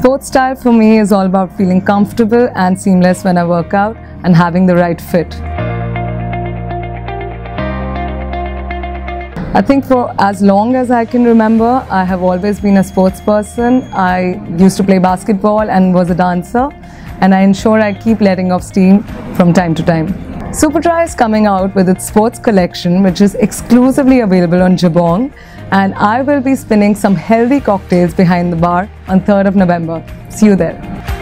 Sports style for me is all about feeling comfortable and seamless when I work out and having the right fit. I think for as long as I can remember, I have always been a sports person. I used to play basketball and was a dancer, and I ensure I keep letting off steam from time to time. Superdry is coming out with its sports collection, which is exclusively available on Jabong, and I will be spinning some healthy cocktails behind the bar on 3rd of November. See you there.